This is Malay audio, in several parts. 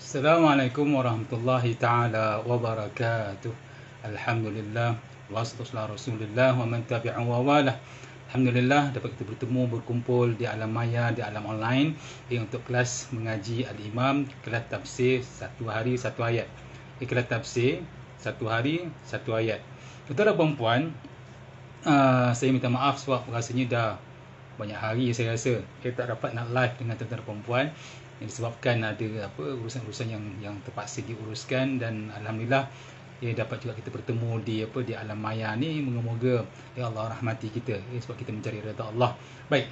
Assalamualaikum warahmatullahi ta'ala wabarakatuh. Alhamdulillah, wassalatu ala Rasulillah wa man tabi'ahu wa walah. Alhamdulillah dapat kita bertemu, berkumpul di alam maya, di alam online untuk kelas mengaji Al-Imam, kelas tafsir satu hari satu ayat. Kelas tafsir satu hari satu ayat. Tuan-tuan dan puan-puan, saya minta maaf sebab rasanya dah banyak hari saya rasa saya tak dapat nak live dengan tuan-tuan dan puan-puan, yang disebabkan ada urusan-urusan yang terpaksa diuruskan, dan alhamdulillah dapat juga kita bertemu di alam maya ni. Moga-moga ya Allah rahmati kita sebab kita mencari redha Allah. Baik.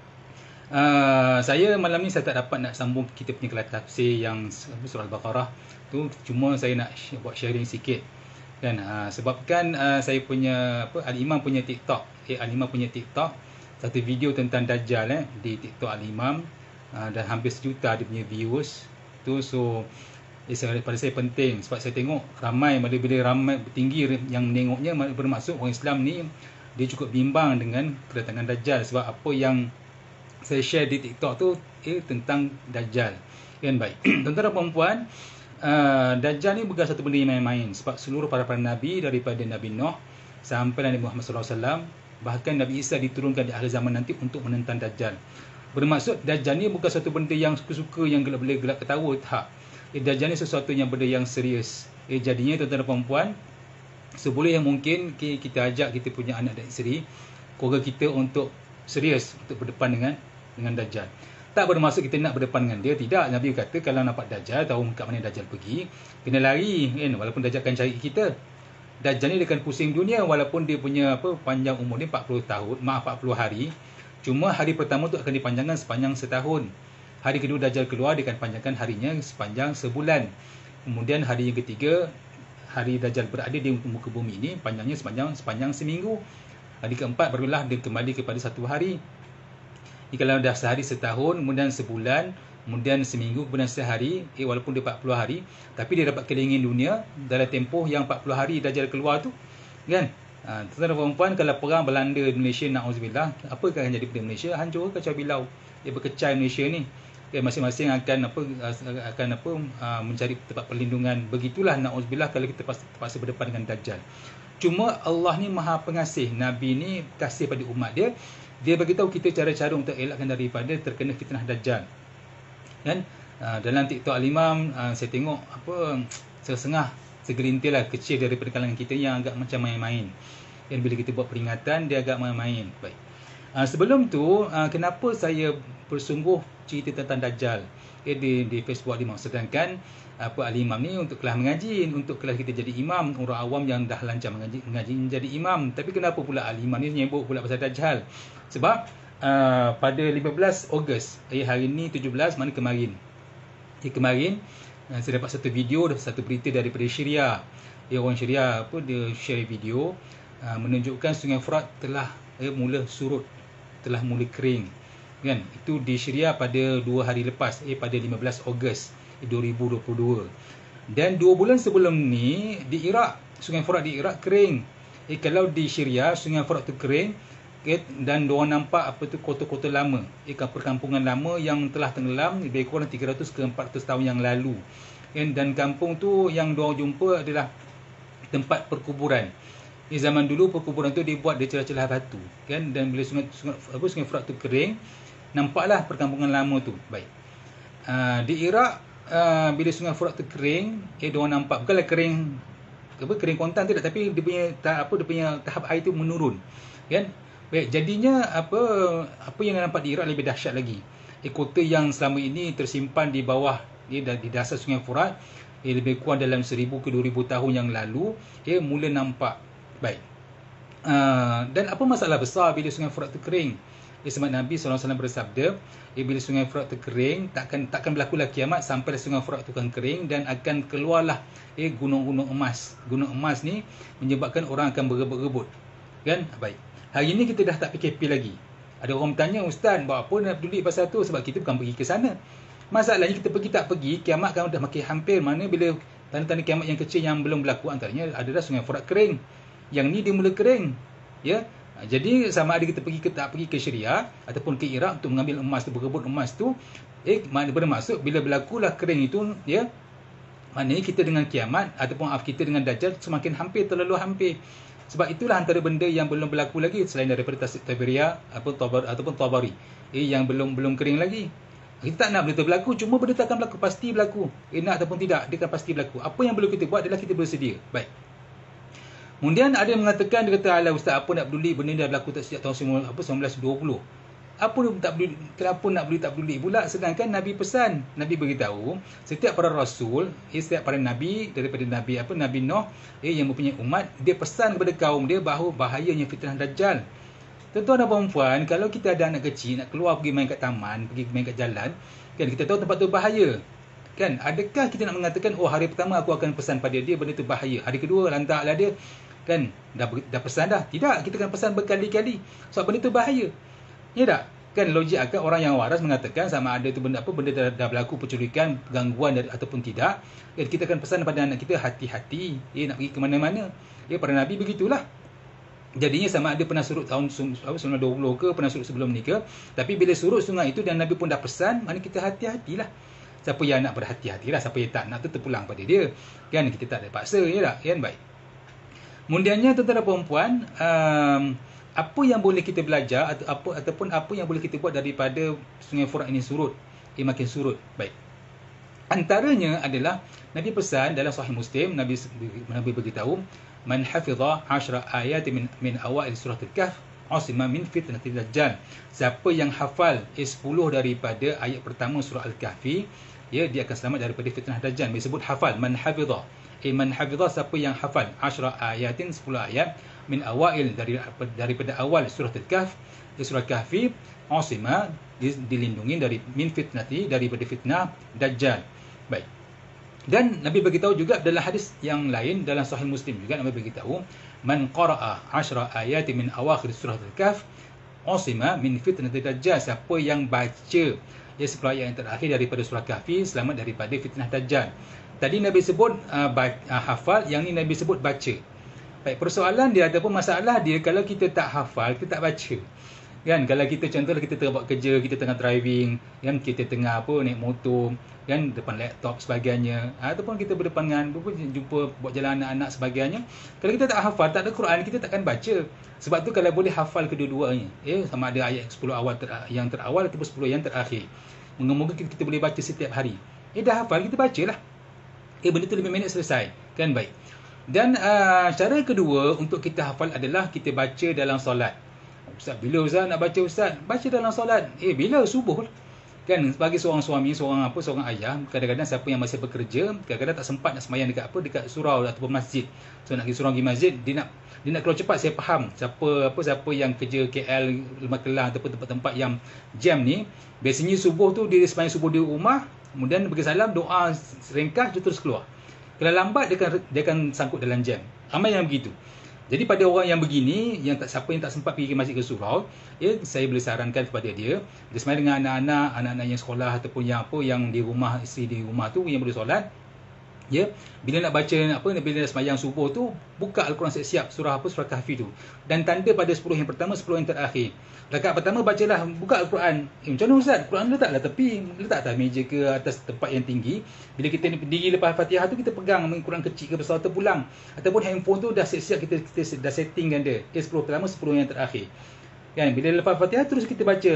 Saya malam ni saya tak dapat nak sambung kita punya kelas tafsir yang surah Al-Baqarah tu, cuma saya nak buat sharing sikit kan, sebabkan saya punya Al-Imam punya TikTok, Al-Imam punya TikTok satu video tentang Dajjal di TikTok Al-Imam, dan hampir 1 juta dia punya viewers tu. So pada saya penting sebab saya tengok ramai, bila ramai tinggi yang menengoknya, bermaksud orang Islam ni dia cukup bimbang dengan kedatangan Dajjal, sebab apa yang saya share di TikTok tu tentang Dajjal kan. Baik. Tuan-tuan dan puan-puan, Dajjal ni bukan satu benda yang main-main, sebab seluruh para nabi daripada Nabi Nuh sampai Nabi Muhammad SAW, bahkan Nabi Isa diturunkan di akhir zaman nanti untuk menentang Dajjal. Bermaksud Dajjal ni bukan satu benda yang suka-suka, yang gelap ketawa, tak. Dajjal ni sesuatu yang benda yang serius. Jadinya tuan-tuan dan puan-puan, seboleh yang mungkin kita ajak kita punya anak dan isteri, keluarga kita untuk serius untuk berdepan dengan Dajjal. Tak bermaksud kita nak berdepan dengan dia, tidak. Nabi kata kalau nampak Dajjal, tahu kat mana Dajjal pergi, kena lari kan, walaupun Dajjal akan cari kita. Dajjal ni dia akan pusing dunia, walaupun dia punya panjang umur dia 40 tahun, 40 hari. Cuma hari pertama tu akan dipanjangkan sepanjang setahun. Hari kedua Dajjal keluar, dia akan panjangkan harinya sepanjang sebulan. Kemudian hari yang ketiga, hari Dajjal berada di muka bumi ini, panjangnya sepanjang seminggu. Hari keempat barulah dia kembali kepada 1 hari. Kalau dah sehari setahun, kemudian sebulan, kemudian seminggu, kemudian sehari, walaupun dia 40 hari, tapi dia dapat kelilingin dunia dalam tempoh yang 40 hari Dajjal keluar tu kan. Tuan-tuan dan puan-puan, kalau perang Belanda Malaysia, na'udzubillah, apa akan jadi pada Malaysia? Hancur kacau bilau. Dia berkecai Malaysia ni. Masing-masing akan mencari tempat perlindungan. Begitulah na'udzubillah kalau kita terpaksa berdepan dengan Dajjal. Cuma Allah ni Maha Pengasih. Nabi ni kasih pada umat dia. Dia beritahu kita cara-cara untuk elakkan daripada terkena fitnah Dajjal. Kan? Dalam TikTok Al-Imam, saya tengok setengah segelintir lah kecil daripada kalangan kita yang agak macam main-main. Dan bila kita buat peringatan, dia agak main-main. Baik. Sebelum tu, kenapa saya bersungguh cerita tentang Dajjal di Facebook Al-Imam, sedangkan Al-Imam ni untuk kelas mengaji, untuk kelas kita jadi imam, orang awam yang dah lancar mengaji jadi imam. Tapi kenapa pula Al-Imam ni nyebut pula pasal Dajjal? Sebab pada 15 Ogos, hari ni 17, mana kemarin? Kemarin saya dapat satu video, satu berita daripada Syria. Orang Syria dia share video menunjukkan Sungai Frat telah mula surut, telah mula kering kan. Itu di Syria pada 2 hari lepas, pada 15 Ogos 2022. Dan 2 bulan sebelum ni di Iraq, Sungai Frat di Iraq kering. Kalau di Syria Sungai Frat tu kering, dan diorang nampak kota-kota lama, perkampungan lama yang telah tenggelam lebih kurang 300 ke 400 tahun yang lalu. Dan kampung tu yang diorang jumpa adalah tempat perkuburan. Zaman dulu perkuburan tu dibuat di celah-celah batu kan, dan bila Sungai Frat tu kering, nampaklah perkampungan lama tu. Baik. Di Iraq, bila Sungai Frat tu kering, diorang nampak bukanlah kering kontan tidak, tapi dia punya tahap air tu menurun kan. Baik, jadinya apa yang nampak di Iraq lebih dahsyat lagi. Kota yang selama ini tersimpan di bawah di dasar Sungai Furat, lebih kurang dalam 1000 ke 2000 tahun yang lalu, mula nampak. Baik. Dan apa masalah besar bila Sungai Furat tu kering? Sebab Nabi SAW bersabda, bila Sungai Furat tu kering, takkan berlakulah kiamat sampai Sungai Furat tu akan kering, dan akan keluarlah gunung-gunung emas. Gunung emas ni menyebabkan orang akan berebut-rebut kan. Baik. Hari ni kita dah tak PKP lagi. Ada orang bertanya, Ustaz, buat apa nak peduli pasal tu? Sebab kita bukan pergi ke sana. Masalahnya kita pergi tak pergi, kiamat kan dah makin hampir. Mana bila tanda-tanda kiamat yang kecil yang belum berlaku, antaranya adalah Sungai Furat kering. Yang ni dia mula kering. Ya. Jadi sama ada kita pergi ke tak pergi ke Syria ataupun ke Iraq untuk mengambil emas tu, berebut emas tu, bermaksud bila berlakulah kering itu, ya, maknanya kita dengan kiamat ataupun kita dengan Dajjal semakin hampir, terlalu hampir. Sebab itulah antara benda yang belum berlaku lagi selain daripada tasik Taberia ataupun Tabari, yang belum kering lagi. Kita tak nak benda tu berlaku, cuma benda tu akan berlaku, pasti berlaku. Nak ataupun tidak, dia akan pasti berlaku. Apa yang perlu kita buat adalah kita bersedia. Baik. Kemudian ada yang mengatakan, dia kata, alah ustaz, apa nak peduli, benda ni dah berlaku tak sejak tahun 1920. Apa tak peduli, kenapa nak peduli tak peduli pula, sedangkan Nabi pesan, Nabi beritahu setiap para rasul, setiap para nabi daripada Nabi Nuh, yang mempunyai umat, dia pesan kepada kaum dia bahawa bahayanya fitnah Dajjal. Tuan-tuan dan puan-puan, kalau kita ada anak kecil nak keluar pergi main kat taman, pergi main kat jalan, kan kita tahu tempat tu bahaya. Kan, adakah kita nak mengatakan, oh hari pertama aku akan pesan pada dia benda tu bahaya, hari kedua lantaklah dia, kan, dah pesan dah. Tidak, kita akan pesan berkali-kali sebab benda tu bahaya. Ya tak? Kan logik akan orang yang waras mengatakan sama ada tu benda dah berlaku penculikan, gangguan ataupun tidak. Dan kita akan pesan kepada anak kita hati-hati, nak pergi ke mana-mana. Para nabi begitulah. Jadinya sama ada pernah surut tahun 1920 ke, pernah surut sebelum ni ke. Tapi bila surut sungai itu dan Nabi pun dah pesan, mana kita hati-hatilah. Siapa yang nak berhati-hatilah, siapa yang tak nak tu terpulang pada dia. Kan kita tak ada paksa, ya tak? Kan baik. Kemudiannya tuan-tuan dan puan-puan, apa yang boleh kita belajar ataupun apa yang boleh kita buat daripada Sungai Furat ini surut, makin surut. Baik. Antaranya adalah Nabi pesan dalam Sahih Muslim, Nabi beritahu, man hafidha 10 ayat min awail surah Al-Kahf usima min fitnatil dajjal. Siapa yang hafal 10 daripada ayat pertama surah Al-Kahfi, dia akan selamat daripada fitnah dajjal. Disebut hafal, man hafidha. Man hafidha, siapa yang hafal 10 ayatin, 10 ayat min awail daripada awal surah Al-Kahf, surah Kahfi, usima, dilindungi dari min fitnati, daripada fitnah dajjal. Baik. Dan Nabi beritahu juga dalam hadis yang lain dalam Sahih Muslim juga, Nabi beritahu, man qara'a 10 ayat min awakhir surah Al-Kahf usima min fitnati dajjal. Siapa yang baca 10 ayat yang terakhir daripada surah Kahfi, selamat daripada fitnah dajjal. Tadi Nabi sebut hafal, yang ni Nabi sebut baca. Baik, persoalan dia ataupun masalah dia, kalau kita tak hafal, kita tak baca. Kan, kalau kita contohnya kita tengah buat kerja, kita tengah driving, kan, kita tengah naik motor, kan, depan laptop sebagainya, ataupun kita berdepan dengan jumpa buat jalan anak-anak sebagainya. Kalau kita tak hafal, tak ada Quran, kita takkan baca. Sebab tu kalau boleh hafal kedua-duanya, sama ada ayat 10 awal yang terawal ataupun 10 yang terakhir. Moga-moga kita boleh baca setiap hari. Dah hafal, kita bacalah. Benda tu 5 minit selesai. Kan, baik. Dan cara kedua untuk kita hafal adalah kita baca dalam solat. Ustaz, bila Ustaz nak baca Ustaz? Baca dalam solat. Bila? Subuh. Kan, sebagai seorang suami, seorang ayah, kadang-kadang siapa yang masih bekerja, kadang-kadang tak sempat nak sembahyang dekat surau ataupun masjid. So nak pergi surau, pergi masjid, dia nak keluar cepat. Saya faham siapa yang kerja KL, Makelang ataupun tempat-tempat yang jam ni, biasanya subuh tu dia sembahyang subuh di rumah, kemudian bagi salam, doa ringkas, dia terus keluar. Kalau lambat dia akan sangkut dalam jam. Ramai yang begitu. Jadi pada orang yang begini, siapa yang tak sempat pergi ke masjid ke surau, saya boleh sarankan kepada dia sembahyang dengan anak-anak yang sekolah ataupun yang di rumah, isteri di rumah tu yang boleh solat. Bila nak baca bila nak sembahyang subuh tu, buka Al-Quran siap-siap surah Kahfi tu. Dan tanda pada 10 yang pertama, 10 yang terakhir. Rakaat pertama bacalah, buka Al-Quran. Macam mana Ustaz? Quran letaklah tepi, letak atas meja ke atas tempat yang tinggi. Bila kita berdiri lepas Fatihah tu, kita pegang Quran kecil ke besar tu pulang. Ataupun handphone tu dah siap-siap, kita dah settingkan dia. 10 pertama, 10 yang terakhir. Kan, bila lepas Fatihah terus kita baca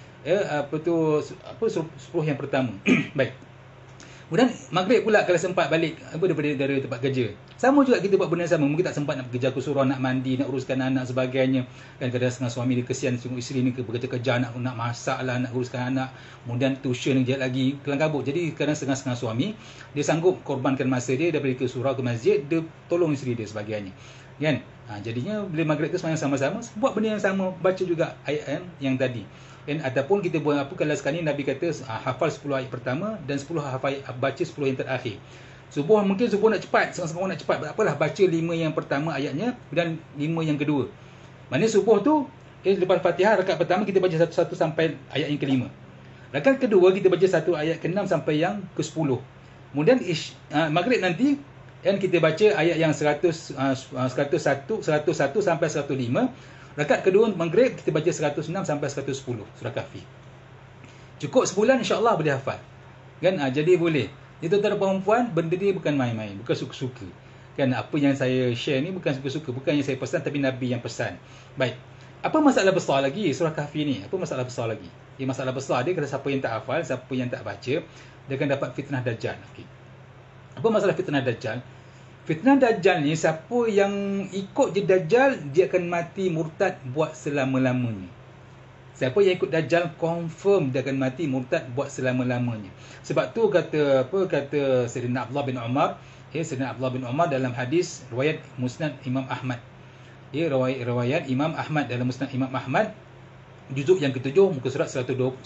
10 yang pertama. Baik. Kemudian maghrib pula kalau sempat balik dari tempat kerja. Sama juga kita buat benda sama. Mungkin tak sempat nak kerja ke surau, nak mandi, nak uruskan anak sebagainya. Kan kadang setengah suami dia kesian tengok isteri ni bekerja-kerja, nak masak lah, nak uruskan anak. Kemudian tuition kejap lagi, kelang kabut. Jadi kadang setengah suami dia sanggup korbankan masa dia daripada ke surau ke masjid, dia tolong isteri dia sebagainya. Kan? Jadinya bila maghrib tu sembahyang sama-sama, buat benda yang sama, baca juga ayat yang tadi. Ataupun kita buat kalau sekarang ni Nabi kata hafal 10 ayat pertama dan 10 baca 10 yang terakhir. Mungkin subuh nak cepat, setengah nak cepat, tak apalah, baca 5 yang pertama ayatnya dan 5 yang kedua. Maknanya subuh tu lepas Fatihah, rakaat pertama kita baca satu sampai ayat yang ke-5. Rakaat kedua kita baca satu ayat ke-6 sampai yang ke-10. Kemudian maghrib nanti kita baca ayat yang 101 sampai 105. Rakaat kedua maghrib kita baca 106 sampai 110 surah Kahfi. Cukup sebulan insya-Allah boleh hafal. Kan? Jadi boleh. Itu tuan perempuan, benda ni bukan main-main, bukan suka-suka. Kan apa yang saya share ni bukan suka-suka, bukan yang saya pesan tapi Nabi yang pesan. Baik. Apa masalah besar lagi surah Kahfi ni? Apa masalah besar lagi? Masalah besar dia kalau siapa yang tak hafal, siapa yang tak baca, dia akan dapat fitnah Dajjal. Okey. Apa masalah fitnah Dajjal? Fitnah Dajjal ni siapa yang ikut je Dajjal, dia akan mati murtad buat selama-lamanya. Siapa yang ikut Dajjal confirm dia akan mati murtad buat selama-lamanya. Sebab tu kata Sayyidina Abdullah bin Umar, Sayyidina Abdullah bin Umar dalam hadis riwayat Musnad Imam Ahmad. Riwayat Imam Ahmad dalam Musnad Imam Ahmad juzuk yang ke-7 muka surat 190.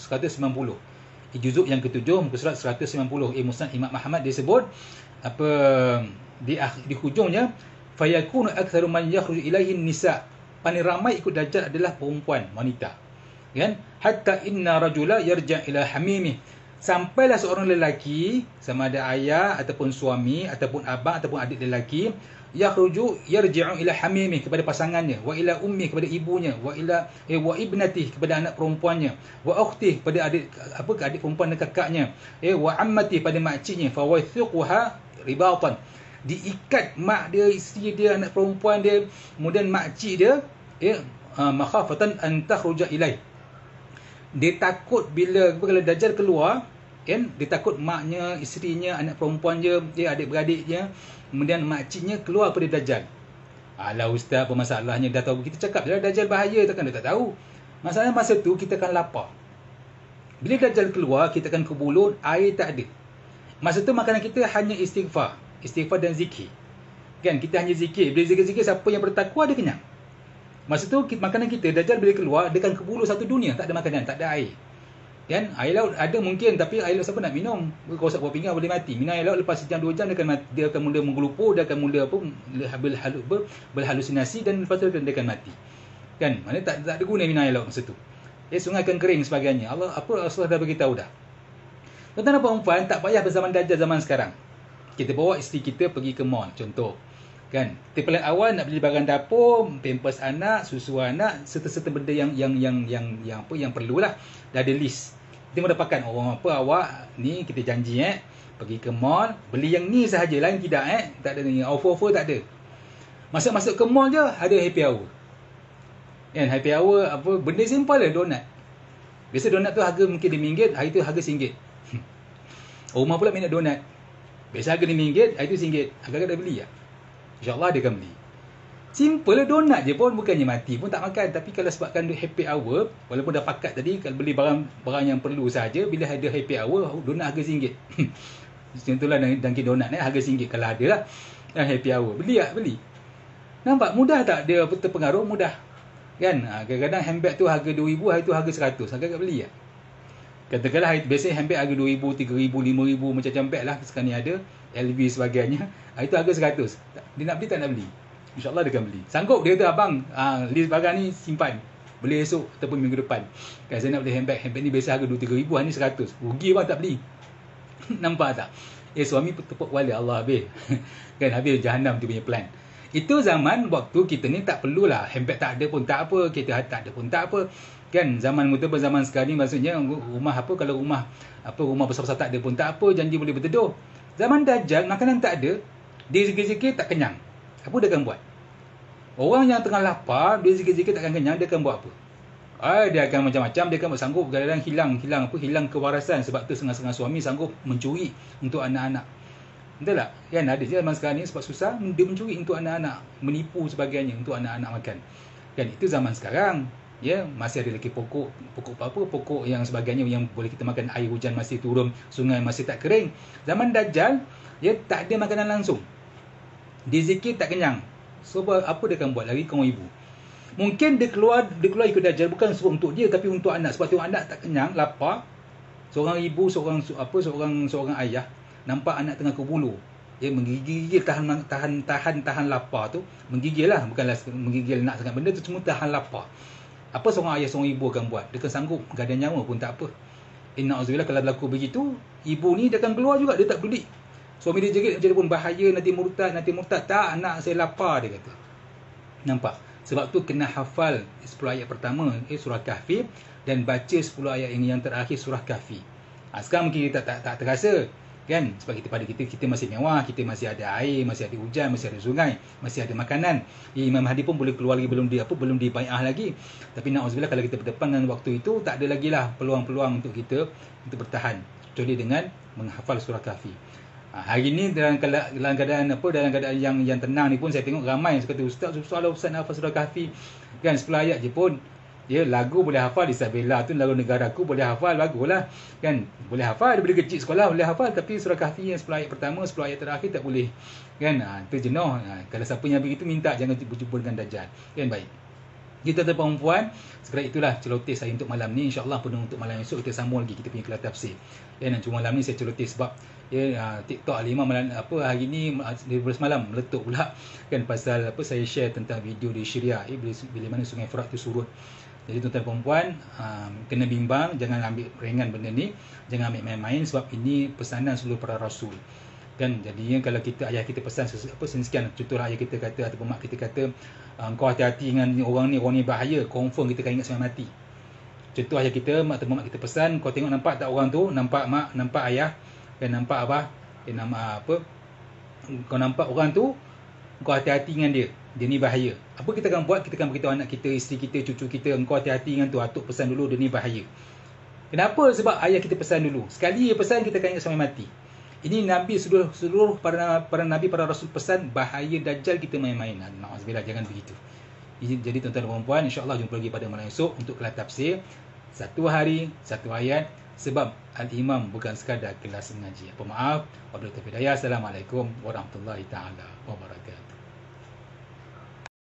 Juzuk yang ke-7 muka surat 190. Musnad Imam Ahmad dia sebut apa di hujungnya fayakunu aktsaru man yakhruju ilaihi nisa. Paling ramai ikut Dajjal adalah perempuan, wanita. Kan? Hatta inna rajula yarja' ila hamimi. Sampailah seorang lelaki sama ada ayah ataupun suami ataupun abang ataupun adik lelaki yarji'u ila hamimi kepada pasangannya, wa ila ummi kepada ibunya, wa ibnati kepada anak perempuannya, wa ukhti kepada adik perempuan dan kakaknya, wa ammati pada makciknya, fa wathiquha ribatan. Diikat mak dia, isteri dia, anak perempuan dia, kemudian makcik dia, makhafatan an takhruja ilai. Dia takut bila kalau Dajjal keluar, kan, dia takut maknya, isterinya, anak perempuannya, adik-beradiknya, kemudian makciknya keluar pada Dajjal. Alah ustaz, apa masalahnya? Dah tahu kita cakap dah Dajjal bahaya, takkan dia tak tahu. Masalahnya masa tu kita akan lapar. Bila Dajjal keluar, kita akan kebulun, air tak ada. Masa tu makanan kita hanya istighfar dan zikir. Kan, kita hanya zikir. Bila zikir-zikir, siapa yang bertakwa dia kenyang. Masa tu makanan kita, Dajjal bila keluar, dia akan kebulu satu dunia, tak ada makanan, tak ada air. Kan? Air laut ada mungkin, tapi air laut siapa nak minum? Kalau buat pinggan boleh mati. Minum air laut lepas sejam 2 jam dia akan mula menggelupur, dia akan mula berhalusinasi dan lepas tu dia akan mati. Kan? Maknanya tak ada guna minum air laut masa tu. Sungai akan kering sebagainya. Rasulullah dah beritahu dah. Tuan-tuan dan puan-puan, tak payah berzaman Dajjal zaman sekarang. Kita bawa isteri kita pergi ke mall, contoh. Kan? Kita paling awal nak beli barang dapur, pampers anak, susu anak, serta-serta benda yang perlulah. Dah ada list. Kita mendapatkan awak ni kita janji pergi ke mall, beli yang ni sahaja, lain tidak tak ada ni, offer tak ada. Masuk ke mall je ada happy hour. Kan, happy hour benda simple lah, donat. Biasa donat tu harga mungkin RM5, hari tu harga RM1. Rumah pula minat donat. Biasa harga RM5, hari tu RM1. Agak-agak dah beli lah. InsyaAllah dia akan beli. Simple lah, donat je pun, bukannya mati pun tak makan. Tapi kalau sebabkan happy hour, walaupun dah pakat tadi, kalau beli barang yang perlu saja, bila ada happy hour, donat harga RM1. Contohlah Dunkin Donat harga RM1 kalau ada lah. Happy hour, beli tak? Beli. Nampak mudah tak dia terpengaruh? Mudah. Kan? Kadang-kadang handbag tu harga RM2,000, hari tu harga RM100. Agak-agak beli tak? Katakanlah biasanya handbag harga RM2,000, RM3,000, RM5,000, macam-macam bag lah. Sekarang ni ada LV sebagainya. Hari tu harga RM100. Dia nak beli tak nak beli? InsyaAllah dia akan beli. Sanggup dia kata, abang, list barang ni simpan. Boleh esok ataupun minggu depan. Kan saya nak beli handbag. Handbag ni biasa harga RM2,000, hari ni RM100. Rugi bang tak beli. Nampak tak? Suami tepuk kepala, Allah habis. Kan habis jahanam tu punya plan. Itu zaman waktu kita ni tak perlulah. Handbag tak ada pun tak apa. Kereta tak ada pun tak apa. Kan zaman mutabak zaman sekarang ni maksudnya rumah kalau rumah besar-besar tak ada pun tak apa, janji boleh berteduh. Zaman Dajjal makanan tak ada, dia zikir-zikir tak kenyang. Apa dia akan buat? Orang yang tengah lapar, dia zikir-zikir takkan kenyang, dia akan buat apa? Dia akan macam-macam, dia akan sanggup kadang-kadang hilang kewarasan. Sebab tu setengah-setengah suami sanggup mencuri untuk anak-anak. Betul tak? Kan ada je zaman sekarang ni sebab susah, dia mencuri untuk anak-anak, menipu sebagainya untuk anak-anak makan. Kan itu zaman sekarang. Masih ada lagi pokok yang sebagainya yang boleh kita makan, air hujan masih turun, sungai masih tak kering. Zaman Dajjal, tak ada makanan langsung. Dia zikir tak kenyang. So apa dia akan buat? Lari ke orang ibu. Mungkin dia keluar ikut Dajjal bukan suruh untuk dia tapi untuk anak. Sebab tengok anak tak kenyang, lapar. Seorang ibu, seorang ayah nampak anak tengah kebulu. Menggigil tahan lapar tu. Menggigil lah, bukanlah menggigil nak sangat benda tu, cuma tahan lapar. Apa seorang ayah, seorang ibu akan buat? Dia akan sanggup, gak ada nyawa pun tak apa. Inna'udzubillah, kalau berlaku begitu, ibu ni dia akan keluar juga, dia tak peduli. Suami dia jerit macam pun bahaya, nanti murtad. Tak, anak saya lapar, dia kata. Nampak? Sebab tu kena hafal 10 ayat pertama surah Kahfi dan baca 10 ayat yang terakhir surah Kahfi. Sekarang mungkin kita tak terasa kan, sebab kita masih mewah, kita masih ada air, masih ada hujan, masih ada sungai, masih ada makanan. Imam Mahdi pun boleh keluar lagi, belum di bai'ah lagi. Tapi na'udzubillah kalau kita berdepan dengan waktu itu, tak ada lagi lah peluang-peluang untuk kita untuk bertahan, kecuali dengan menghafal surah Kahfi. Hari ni dalam keadaan yang tenang ni pun saya tengok ramai yang kata, Ustaz nak hafal surah Kahfi kan, 10 ayat je pun. Lagu boleh hafal, Isabella tu lagu negaraku boleh hafal, baguslah kan, boleh hafal daripada kecil sekolah boleh hafal, tapi surah Kahfi yang 10 ayat pertama, 10 ayat terakhir tak boleh kan. Itu jenuh. Kalau siapa yang begitu, minta jangan berjumpa dengan Dajjal kan. Baik, kita perempuan, sekadar itulah celoteh saya untuk malam ni. InsyaAllah penuh untuk malam esok kita sambung lagi kita punya kelas tafsir cuma malam ni saya celoteh sebab TikTok Al-Imam hari ni daripada semalam meletup pula kan, pasal saya share tentang video di Syria bila mana Sungai Furat tu surut. Jadi tuan-tuan perempuan, kena bimbang, jangan ambil ringan benda ni, jangan ambil main-main, sebab ini pesanan seluruh para rasul kan. Jadinya kalau ayah kita pesan sekian, contohlah ayah kita kata ataupun mak kita kata, kau hati-hati dengan orang ni bahaya, confirm kita akan ingat sampai mati. Contoh ayah kita, mak kita pesan, kau tengok nampak tak orang tu, nampak mak, nampak ayah kan, nampak apa, kau nampak orang tu, kau hati-hati dengan dia ni bahaya. Apa kita akan buat? Kita akan beritahu anak kita, isteri kita, cucu kita, engkau hati-hati dengan tu, atuk pesan dulu, dia ni bahaya. Kenapa? Sebab ayah kita pesan dulu. Sekali dia pesan, kita akan ingat sampai mati. Ini Nabi, seluruh para Nabi, para Rasul pesan, bahaya Dajjal, kita main-main. Na'udzubillah, jangan begitu. Jadi tuan-tuan dan puan-puan, insyaAllah jumpa lagi pada malam esok untuk kelas tafsir. Satu hari, satu ayat. Sebab Al-Imam bukan sekadar kelas mengaji. Apa maaf. Wabillahi taufiq wal hidayah. Assalamualaikum warahmatullahi taala wabarakatuh.